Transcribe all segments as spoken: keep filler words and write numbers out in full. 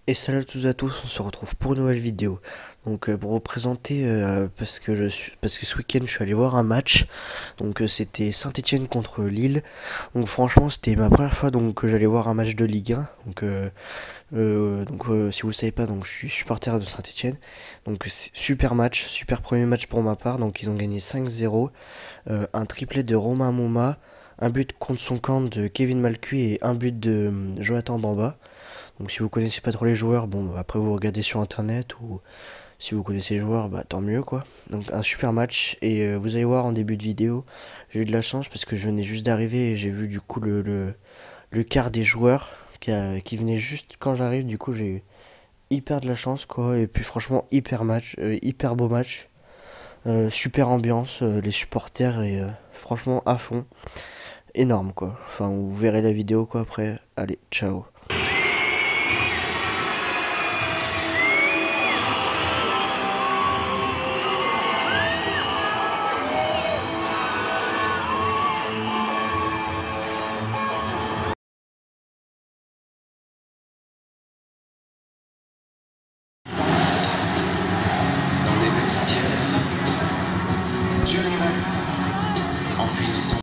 Et salut à tous et à tous, on se retrouve pour une nouvelle vidéo. Donc euh, pour vous présenter, euh, parce que je suis, parce que ce week-end je suis allé voir un match. Donc euh, c'était Saint-Étienne contre Lille. Donc franchement c'était ma première fois donc que j'allais voir un match de Ligue un. Donc euh, euh, donc euh, si vous le savez pas, donc je suis supporter de Saint-Étienne. Donc c'est super match, super premier match pour ma part. Donc ils ont gagné cinq zéro. Euh, un triplé de Romain Mouma, un but contre son camp de Kevin Malcuit et un but de euh, Jonathan Bamba. Donc si vous connaissez pas trop les joueurs, bon après vous regardez sur internet, ou si vous connaissez les joueurs, bah tant mieux quoi. Donc un super match, et euh, vous allez voir en début de vidéo, j'ai eu de la chance parce que je venais juste d'arriver et j'ai vu du coup le, le, le quart des joueurs qui, a- qui venaient juste quand j'arrive. Du coup j'ai eu hyper de la chance quoi, et puis franchement hyper match, euh, hyper beau match. Euh, super ambiance, euh, les supporters, et euh, franchement à fond, énorme quoi. Enfin vous verrez la vidéo quoi après. Allez, ciao. Dans les vestiaires, Johnny Rep enfile son.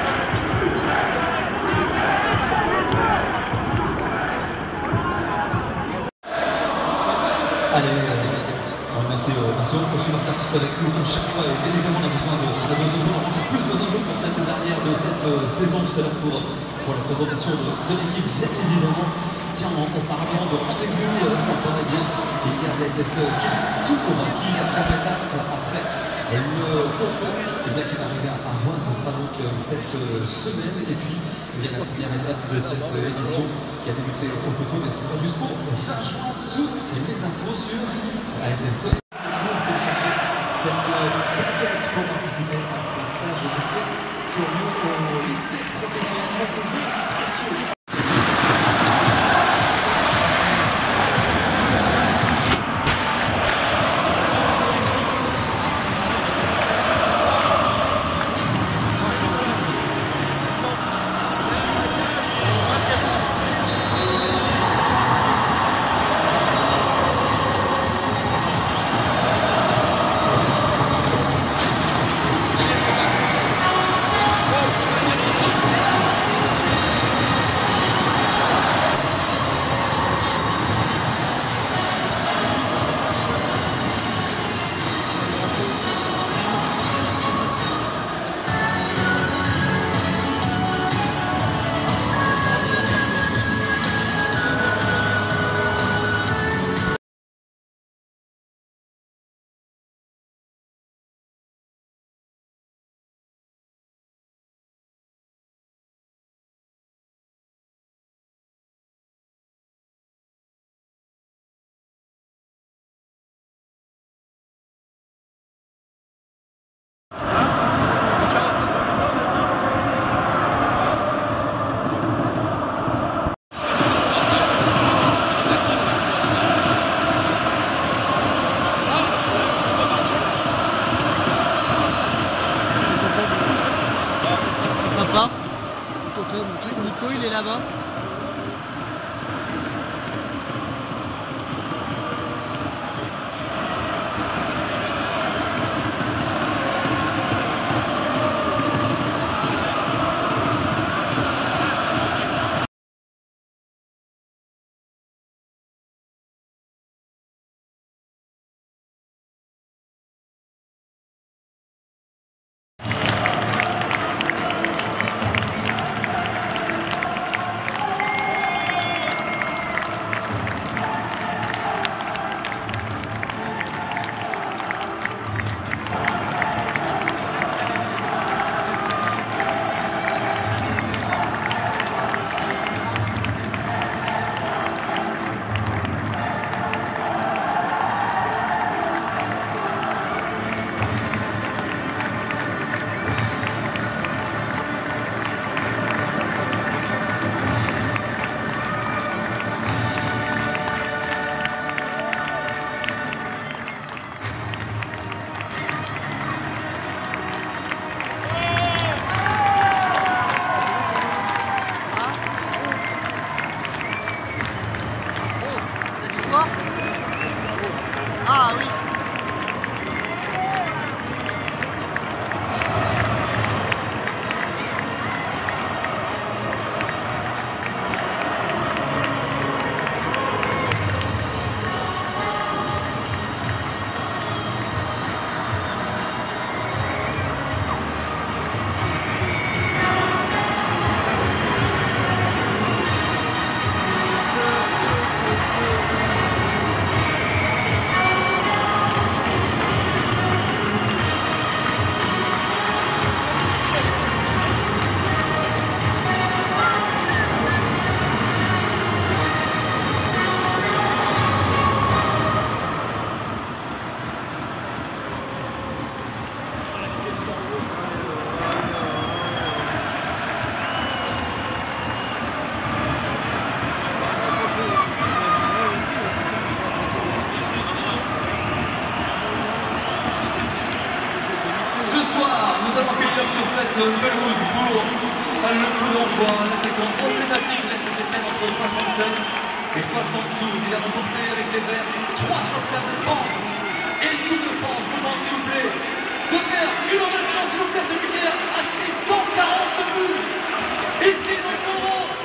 Allez, allez, allez. Merci, euh, merci beaucoup pour supporter qui sont avec nous comme chaque fois. Et bien évidemment, on a besoin de, on a besoin de vous, encore plus besoin de vous pour cette dernière de cette euh, saison tout à l'heure pour, pour la présentation de, de l'équipe, bien évidemment. Tiens, en, en parlant de rendez-vous, euh, ça paraît bien. Il y a les S S Kids Tour qui, après étape, après le Ponto, et bien qui va arriver à, à Rouen. Ce sera donc euh, cette euh, semaine. Et puis, il y a la première étape de cette euh, édition qui a débuté au Ponto, mais ce sera jusqu'au vingt juin. Toutes ces les infos sur la S S E. Pour télécharger cette plaquette pour participer à ces stages d'été qui ont lieu au lycée professionnel proposé précieux. là. Ah oui. Nous allons accueillir sur cette pelouse pour le coup d'envoi, l'attaquant emblématique de la Saint-Etienne entre soixante-sept et soixante-douze. Il a remporté avec les Verts trois championnats de France et une Coupe de France. Je vous demande s'il vous plaît de faire une ovation, s'il vous plaît, celui qui a inscrit cent quarante buts ici dans le Chaudron.